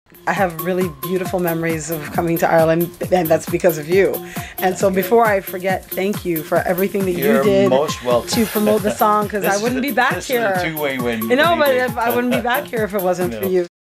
I have really beautiful memories of coming to Ireland, and that's because of you. And so before I forget, thank you for everything that you did most welcome. to promote the song, because I wouldn't be back here. This is a two-way win. You know, but I wouldn't be back here if it wasn't for you.